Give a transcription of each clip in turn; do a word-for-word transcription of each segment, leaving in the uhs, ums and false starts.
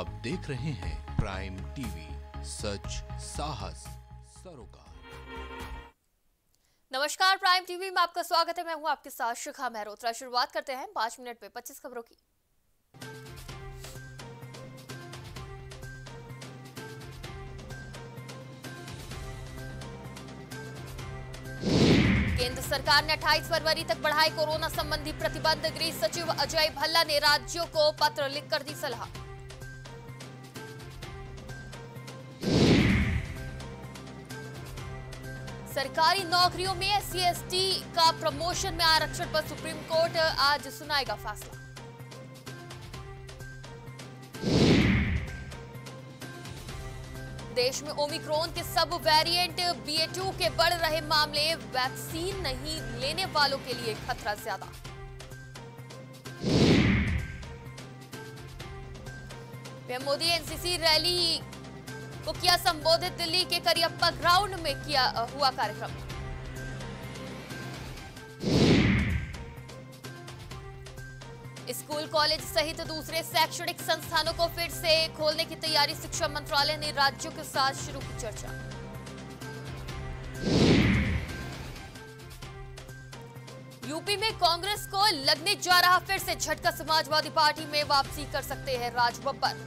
आप देख रहे हैं प्राइम टीवी, सच साहस सरोकार। नमस्कार, प्राइम टीवी में आपका स्वागत है। मैं हूं आपके साथ शिखा मेहरोत्रा। शुरुआत करते हैं पांच मिनट में पच्चीस खबरों की। केंद्र सरकार ने अट्ठाईस फरवरी तक बढ़ाए कोरोना संबंधी प्रतिबंध। गृह सचिव अजय भल्ला ने राज्यों को पत्र लिखकर दी सलाह। सरकारी नौकरियों में एस सी एस टी का प्रमोशन में आरक्षण पर सुप्रीम कोर्ट आज सुनाएगा फैसला। देश में ओमिक्रॉन के सब वेरिएंट बी ए टू के बढ़ रहे मामले। वैक्सीन नहीं लेने वालों के लिए खतरा ज्यादा। PM Modi N C C rally को किया संबोधित। दिल्ली के करियप्पा ग्राउंड में किया हुआ कार्यक्रम। स्कूल कॉलेज सहित दूसरे शैक्षणिक संस्थानों को फिर से खोलने की तैयारी। शिक्षा मंत्रालय ने राज्यों के साथ शुरू की चर्चा। यूपी में कांग्रेस को लगने जा रहा फिर से झटका। समाजवादी पार्टी में वापसी कर सकते हैं राज बब्बर।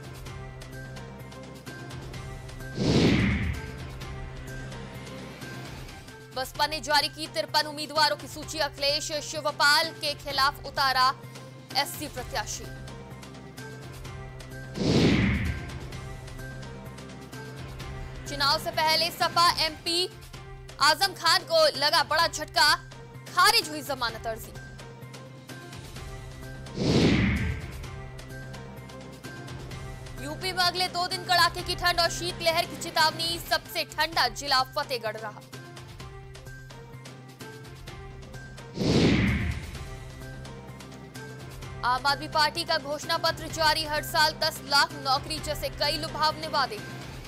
बसपा ने जारी की तिरपन उम्मीदवारों की सूची। अखिलेश शिवपाल के खिलाफ उतारा एस सी प्रत्याशी। चुनाव से पहले सपा एम पी आजम खान को लगा बड़ा झटका। खारिज हुई जमानत अर्जी। यूपी में अगले दो दिन कड़ाके की ठंड और शीतलहर की चेतावनी। सबसे ठंडा जिला फतेहगढ़ रहा। आम आदमी पार्टी का घोषणा पत्र जारी। हर साल दस लाख नौकरी जैसे कई लुभावने वादे।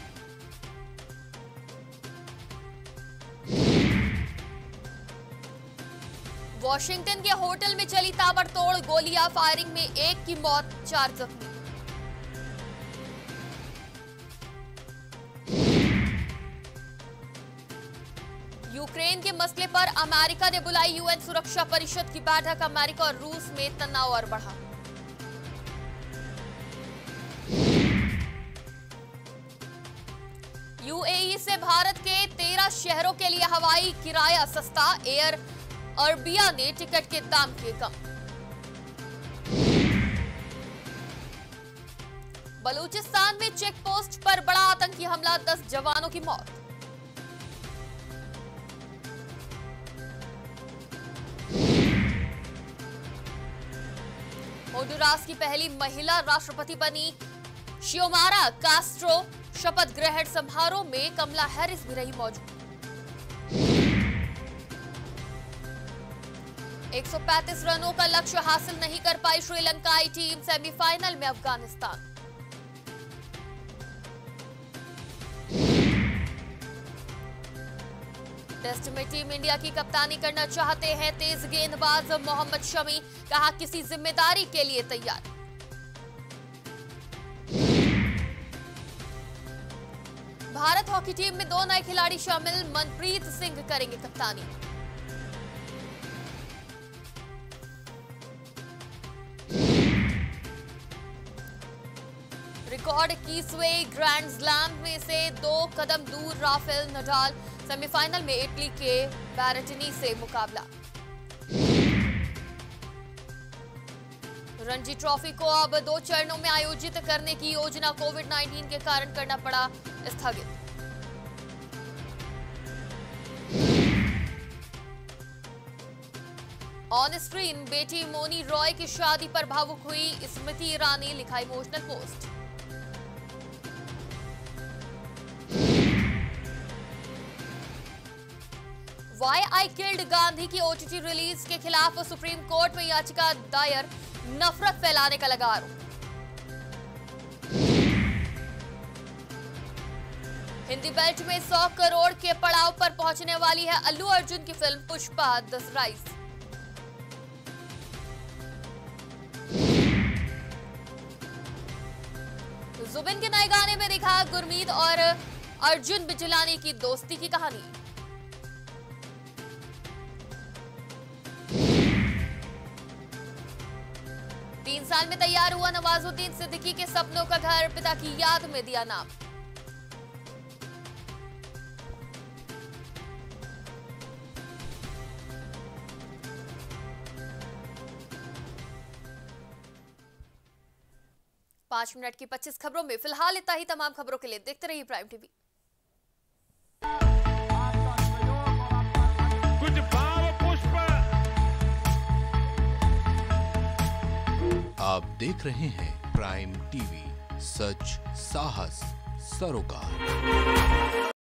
वॉशिंगटन के होटल में चली ताबड़तोड़ गोलियां। फायरिंग में एक की मौत, चार जख्मी। यूक्रेन के मसले पर अमेरिका ने बुलाई यूएन सुरक्षा परिषद की बैठक। अमेरिका और रूस में तनाव और बढ़ा। यू ए ई से भारत के तेरह शहरों के लिए हवाई किराया सस्ता। एयर अरबिया ने टिकट के दाम किए कम। बलूचिस्तान में चेक पोस्ट पर बड़ा आतंकी हमला। दस जवानों की मौत। होंडुरास की पहली महिला राष्ट्रपति बनी शियोमारा कास्ट्रो। शपथ ग्रहण समारोह में कमला हैरिस भी रही मौजूद। एक सौ पैंतीस रनों का लक्ष्य हासिल नहीं कर पाई श्रीलंकाई टीम। सेमीफाइनल में अफगानिस्तान। टेस्ट में टीम इंडिया की कप्तानी करना चाहते हैं तेज गेंदबाज मोहम्मद शमी। कहा किसी जिम्मेदारी के लिए तैयार। भारत हॉकी टीम में दो नए खिलाड़ी शामिल। मनप्रीत सिंह करेंगे कप्तानी। रिकॉर्ड इक्कीसवें ग्रैंड स्लैम में से दो कदम दूर राफेल नडाल। सेमीफाइनल में इटली के बैरेटिनी से मुकाबला। रणजी ट्रॉफी को अब दो चरणों में आयोजित करने की योजना। कोविड उन्नीस के कारण करना पड़ा स्थगित। ऑन स्क्रीन बेटी मोनी रॉय की शादी पर भावुक हुई स्मृति ईरानी। लिखा emotional post. Why I killed Gandhi की ओ टी टी रिलीज के खिलाफ सुप्रीम कोर्ट में याचिका दायर। नफरत फैलाने का लगा आरोप। हिंदी बेल्ट में सौ करोड़ के पड़ाव पर पहुंचने वाली है अल्लू अर्जुन की film Pushpa the rise. Zubin के नए गाने में दिखा गुरमीत और अर्जुन बिजलानी की दोस्ती की कहानी। तीन साल में तैयार हुआ नवाजुद्दीन सिद्दीकी के सपनों का घर, पिता की याद में दिया नाम। पांच मिनट की पच्चीस खबरों में फिलहाल इतना ही। तमाम खबरों के लिए देखते रहिए प्राइम टीवी। कुछ भाव पुष्प। आप देख रहे हैं प्राइम टीवी, सच साहस सरोकार।